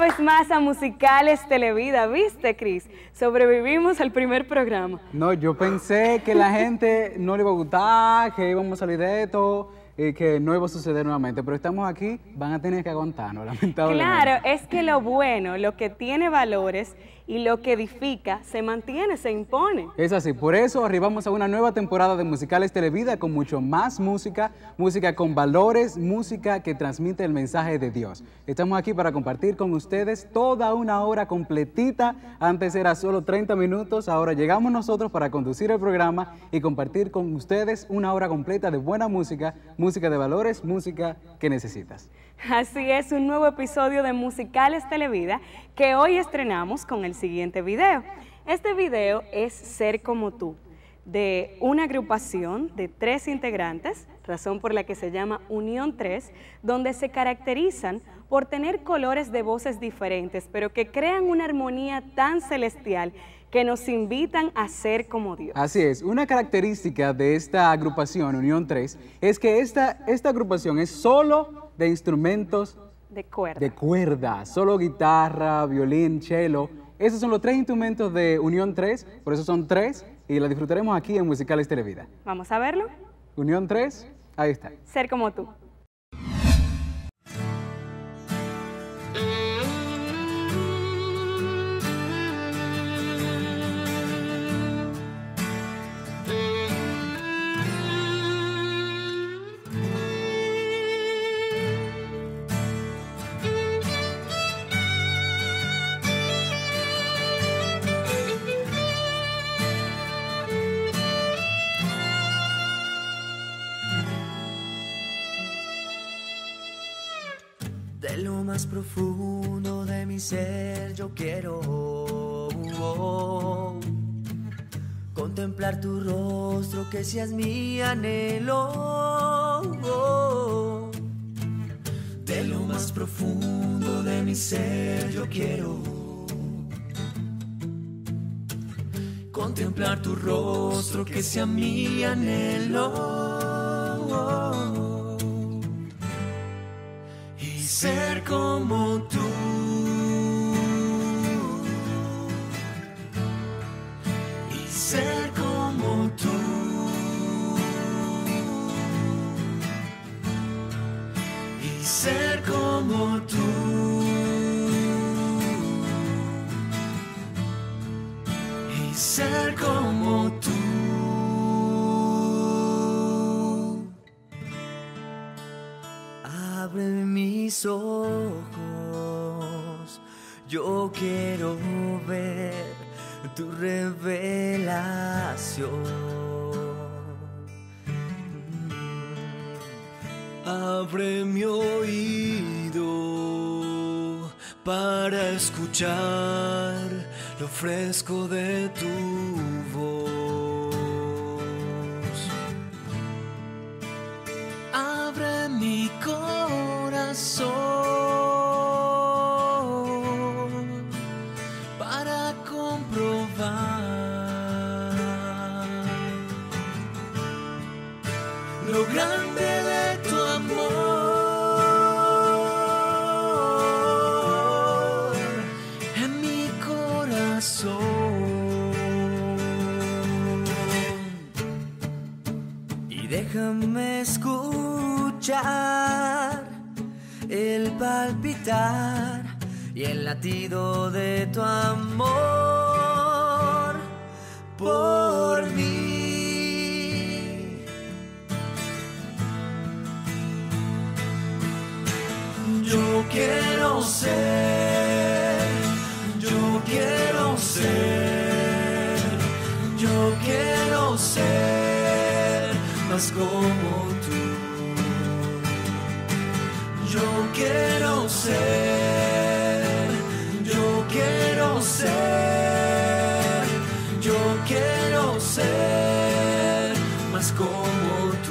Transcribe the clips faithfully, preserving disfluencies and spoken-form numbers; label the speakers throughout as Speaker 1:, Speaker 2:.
Speaker 1: vez más a Musicales Televida, ¿viste, Cris? Sobrevivimos al primer programa.
Speaker 2: No, yo pensé que la gente no le iba a gustar, que íbamos a salir de esto y que no iba a suceder nuevamente, pero estamos aquí, van a tener que aguantarnos, lamentablemente.
Speaker 1: Claro, es que lo bueno, lo que tiene valores y lo que edifica, se mantiene, se impone.
Speaker 2: Es así, por eso arribamos a una nueva temporada de Musicales Televida con mucho más música, música con valores, música que transmite el mensaje de Dios. Estamos aquí para compartir con ustedes toda una hora completita. Antes era solo treinta minutos, ahora llegamos nosotros para conducir el programa y compartir con ustedes una hora completa de buena música, música de valores, música que necesitas.
Speaker 1: Así es, un nuevo episodio de Musicales Televida que hoy estrenamos con el siguiente video. Este video es Ser Como Tú, de una agrupación de tres integrantes, razón por la que se llama Unión tres, donde se caracterizan por tener colores de voces diferentes, pero que crean una armonía tan celestial que nos invitan a ser como Dios.
Speaker 2: Así es, una característica de esta agrupación, Unión tres, es que esta, esta agrupación es solo de instrumentos
Speaker 1: de cuerda.
Speaker 2: de cuerda, solo guitarra, violín, cello. Esos son los tres instrumentos de Unión tres, por eso son tres, y la disfrutaremos aquí en Musicales Televida.
Speaker 1: ¿Vamos a verlo?
Speaker 2: Unión tres, ahí está.
Speaker 1: Ser Como Tú.
Speaker 3: De lo más profundo de mi ser yo quiero oh, oh, contemplar tu rostro, que seas mi anhelo. Oh, de lo más profundo de mi ser yo quiero contemplar tu rostro, que sea mi anhelo. Ser como tú, y ser como tú, y ser como tú, y ser como tú. Abre mis ojos, yo quiero ver tu revelación. Abre mi oído para escuchar lo fresco de tu voz. Abre mi corazón para comprobar lo grande de tu amor en mi corazón. Y déjame escuchar el palpitar y el latido de tu amor por mí. Yo quiero ser, yo quiero ser, yo quiero ser más como tú. Yo quiero ser, yo quiero ser, yo quiero ser más como tú.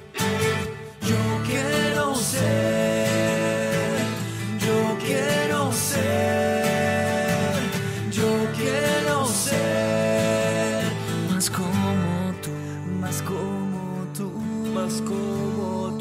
Speaker 3: Yo quiero ser, yo quiero más como tú, más como tú.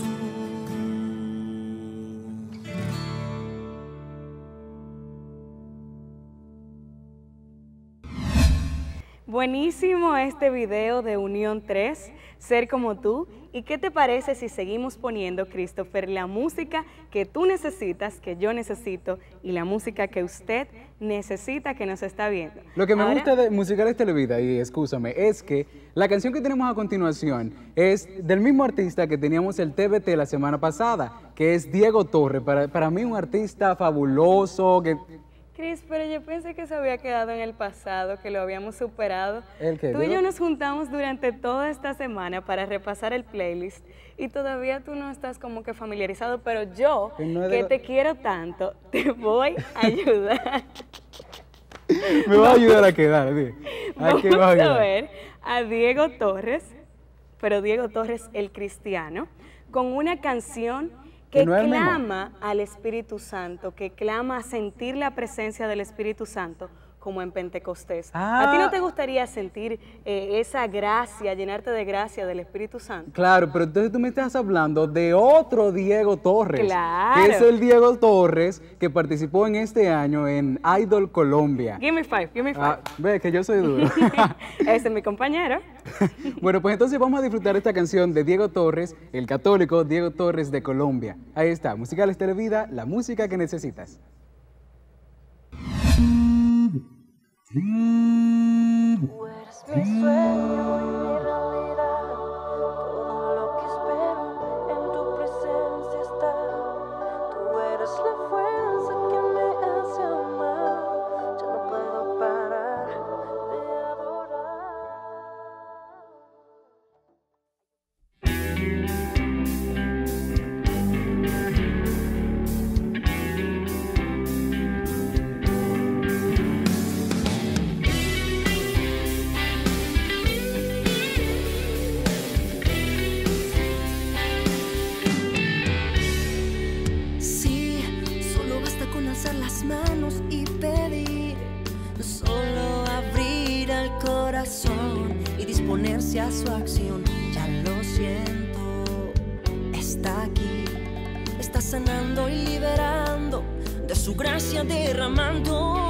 Speaker 1: Buenísimo este video de Unión tres, Ser como tú. ¿Y qué te parece si seguimos poniendo, Christopher, la música que tú necesitas, que yo necesito, y la música que usted necesita, que nos está viendo?
Speaker 2: Lo que me
Speaker 1: Ahora,
Speaker 2: gusta de Musicales Televida, y escúchame, es que la canción que tenemos a continuación es del mismo artista que teníamos el T V T la semana pasada, que es Diego Torres. Para, para mí un artista fabuloso, que...
Speaker 1: Chris, pero yo pensé que se había quedado en el pasado, que lo habíamos superado.
Speaker 2: ¿El qué?
Speaker 1: Tú y
Speaker 2: Digo-
Speaker 1: yo nos juntamos durante toda esta semana para repasar el playlist y todavía tú no estás como que familiarizado, pero yo,
Speaker 2: Que no es
Speaker 1: que
Speaker 2: de-
Speaker 1: te quiero tanto, te voy a ayudar.
Speaker 2: Me va a ayudar a quedar, sí. ¿A qué
Speaker 1: Vamos
Speaker 2: va a
Speaker 1: a
Speaker 2: ayudar?
Speaker 1: ver a Diego Torres, pero Diego Torres el cristiano, con una canción que
Speaker 2: Que no es el mismo.
Speaker 1: clama al Espíritu Santo, que clama a sentir la presencia del Espíritu Santo como en Pentecostés. ¿A ti
Speaker 2: Ah.
Speaker 1: no te gustaría sentir eh, esa gracia, llenarte de gracia del Espíritu Santo?
Speaker 2: Claro, pero entonces tú me estás hablando de otro Diego Torres.
Speaker 1: Claro.
Speaker 2: Que es el Diego Torres que participó en este año en Idol Colombia.
Speaker 1: Give me five, give me five.
Speaker 2: Ah, ve que yo soy duro.
Speaker 1: Ese es mi compañero.
Speaker 2: Bueno, pues entonces vamos a disfrutar esta canción de Diego Torres, el católico Diego Torres de Colombia. Ahí está, Musicales Televida, la música que necesitas.
Speaker 4: Tú eres mi sueño y mi realidad, todo lo que espero en tu presencia está. Tú eres la fuerza que me hace amar, ya no puedo parar de adorar.
Speaker 3: Sí, solo basta con alzar las manos y pedir, solo abrir el corazón y disponerse a su acción. Ya lo siento, está aquí, está sanando y liberando, de su gracia derramando.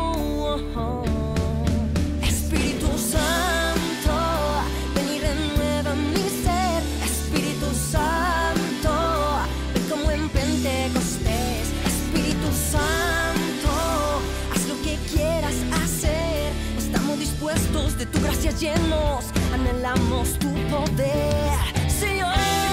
Speaker 3: Espíritu Santo, ven y renueva mi ser. Espíritu Santo, ven como en Pentecostés. Espíritu Santo, haz lo que quieras hacer. Estamos dispuestos, de tu gracia llenos, anhelamos tu poder, Señor.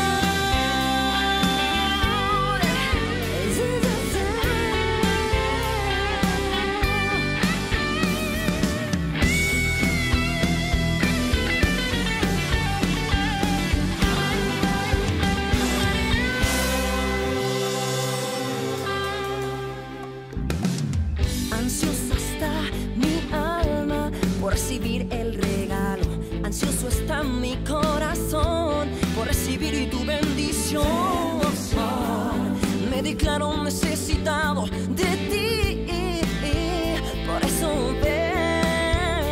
Speaker 3: Ansiosa está mi alma por recibir el regalo. Ansioso está mi corazón por recibir tu bendición. Me declaro necesitado de ti, por eso ven.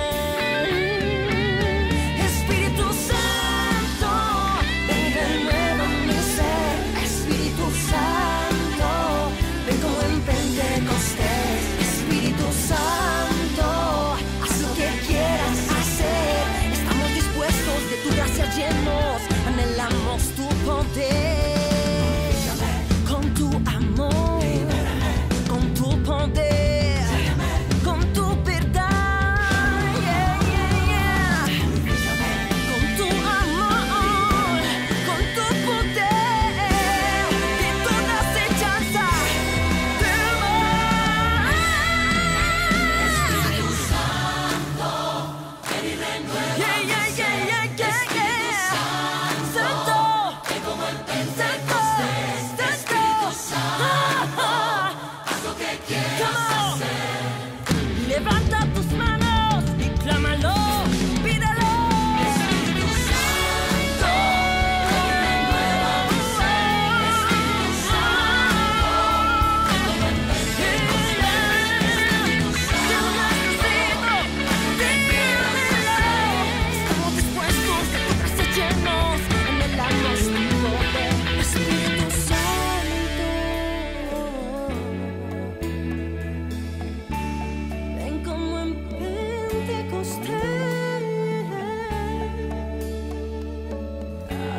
Speaker 3: Espíritu Santo, ven y renueva mi ser. Espíritu Santo, ven como en Pentecostés. Espíritu Santo, haz lo que quieras hacer. Estamos dispuestos, de tu gracia llenos, anhelamos tu poder. Con tu amor, con tu poder, con tu verdad, yeah, yeah, yeah. Con tu amor, con tu poder, de toda acechanza, del mal. Espíritu Santo, ven y renueva, yeah, yeah, yeah, yeah, yeah, yeah. Santo, ven como el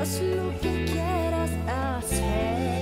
Speaker 3: haz lo que quieras hacer.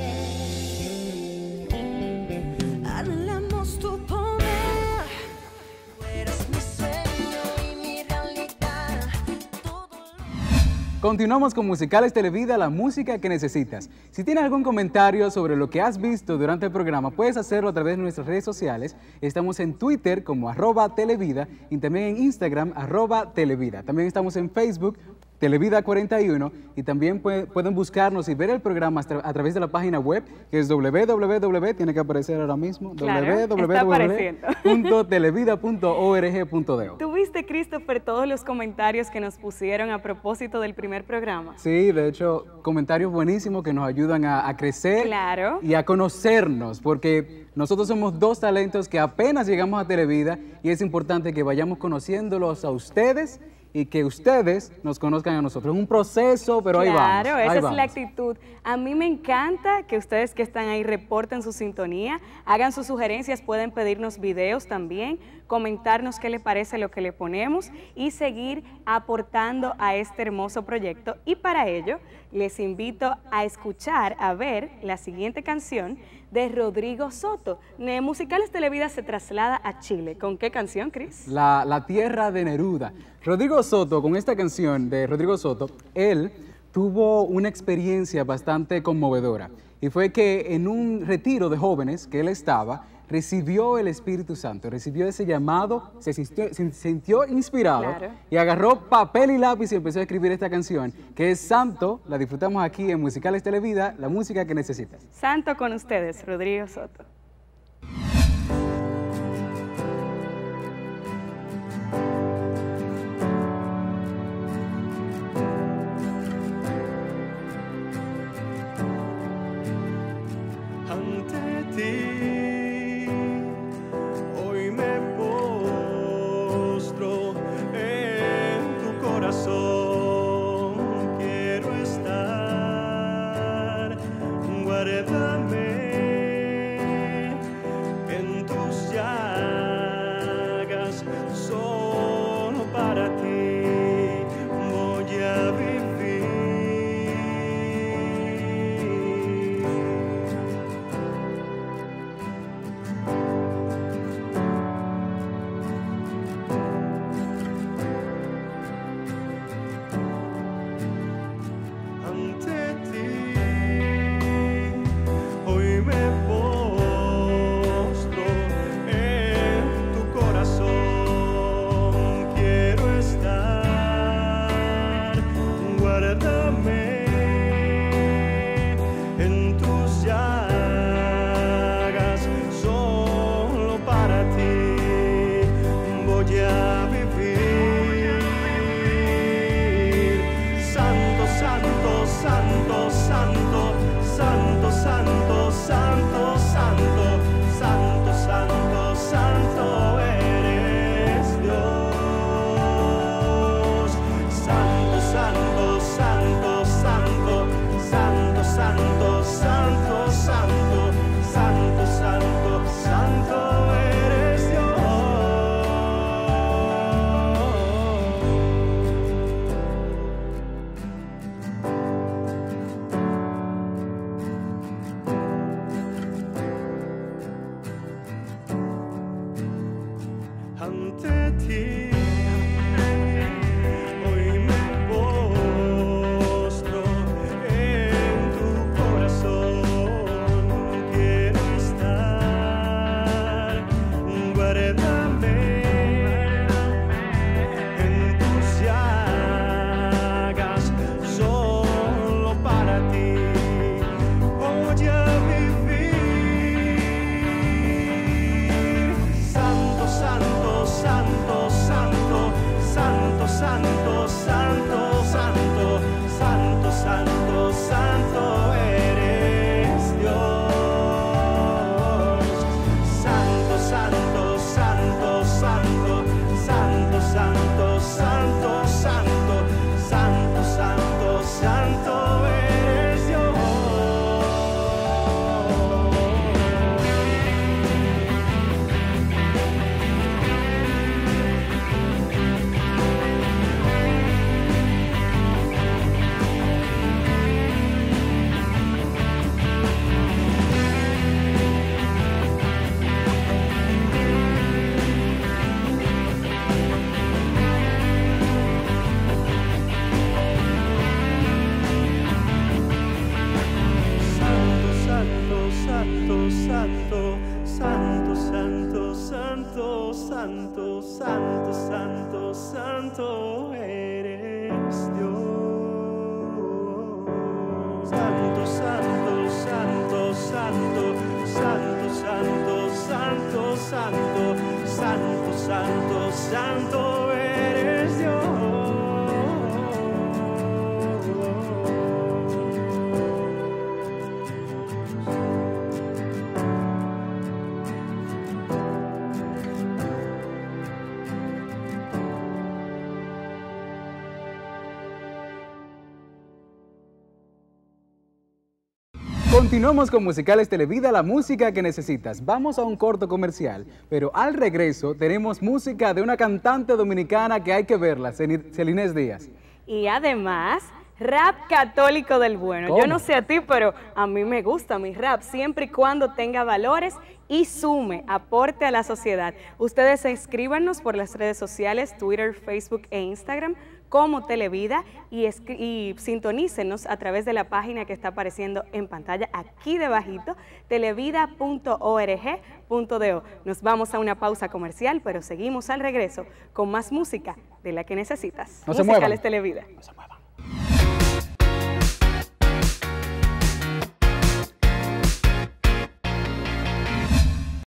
Speaker 3: Anhelamos tu poder, tú eres mi sueño y mi realidad. Todo lo...
Speaker 2: Continuamos con Musicales Televida, la música que necesitas. Si tienes algún comentario sobre lo que has visto durante el programa, puedes hacerlo a través de nuestras redes sociales. Estamos en Twitter como arroba Televida y también en Instagram arroba Televida. También estamos en Facebook, Televida cuarenta y uno, y también puede- pueden buscarnos y ver el programa a, a través de la página web, que es doble u doble u doble u, tiene que aparecer ahora mismo,
Speaker 1: Claro,
Speaker 2: doble u doble u
Speaker 1: está
Speaker 2: doble u
Speaker 1: apareciendo.
Speaker 2: punto televida punto org punto de o.
Speaker 1: ¿Tuviste, Christopher, todos los comentarios que nos pusieron a propósito del primer programa?
Speaker 2: Sí, de hecho, comentarios buenísimos que nos ayudan a, a crecer
Speaker 1: Claro.
Speaker 2: y a conocernos, porque nosotros somos dos talentos que apenas llegamos a Televida y es importante que vayamos conociéndolos a ustedes y que ustedes nos conozcan a nosotros. Es un proceso, pero ahí vamos.
Speaker 1: Claro, esa
Speaker 2: ahí
Speaker 1: es
Speaker 2: vamos.
Speaker 1: la actitud. A mí me encanta que ustedes que están ahí reporten su sintonía, hagan sus sugerencias, pueden pedirnos videos también, comentarnos qué les parece lo que le ponemos y seguir aportando a este hermoso proyecto. Y para ello, les invito a escuchar, a ver la siguiente canción de Rodrigo Soto. Ne- Musicales Televida se traslada a Chile. ¿Con qué canción, Cris?
Speaker 2: La, la tierra de Neruda. Rodrigo Soto, con esta canción de Rodrigo Soto, él tuvo una experiencia bastante conmovedora. Y fue que en un retiro de jóvenes que él estaba, recibió el Espíritu Santo, recibió ese llamado, se sintió, se sintió inspirado
Speaker 1: Claro.
Speaker 2: y agarró papel y lápiz y empezó a escribir esta canción, que es Santo. La disfrutamos aquí en Musicales Televida, la música que necesitas.
Speaker 1: Santo con ustedes, Rodrigo Soto.
Speaker 5: Ante ti hoy me postro en tu corazón, quiero estar, guárdame santo, santo, santo, santo, santo, santo, santo, santo eres Dios.
Speaker 2: Continuamos con Musicales Televida, la música que necesitas. Vamos a un corto comercial, pero al regreso tenemos música de una cantante dominicana que hay que verla, Celines Díaz.
Speaker 1: Y además, rap católico del bueno.
Speaker 2: ¿Cómo?
Speaker 1: Yo no sé a ti, pero a mí me gusta mi rap, siempre y cuando tenga valores y sume, aporte a la sociedad. Ustedes escríbanos por las redes sociales, Twitter, Facebook e Instagram, como Televida, y, y sintonícenos a través de la página que está apareciendo en pantalla aquí debajito, televida punto org punto do. Nos vamos a una pausa comercial, pero seguimos al regreso con más música de la que necesitas.
Speaker 2: No se
Speaker 1: Musicales
Speaker 2: muevan.
Speaker 1: Televida.
Speaker 2: No se muevan.